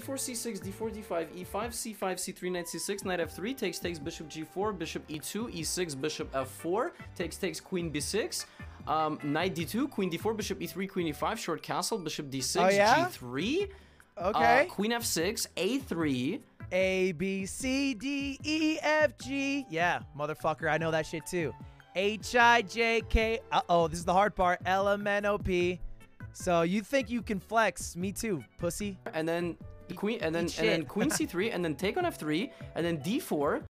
d4, c6, d4, d5, e5, c5, c3, knight c6, knight f3, takes, bishop g4, bishop e2, e6, bishop f4, takes, queen b6, knight d2, queen d4, bishop e3, queen e5, short castle, bishop d6, g3, Okay. queen f6, a3. A, B, C, D, E, F, G. Yeah, motherfucker, I know that shit too. H, I, J, K. Uh-oh, this is the hard part. L, M, N, O, P. So you think you can flex? Me too, pussy. And then queen, and then queen c3, and then take on f3, and then d4,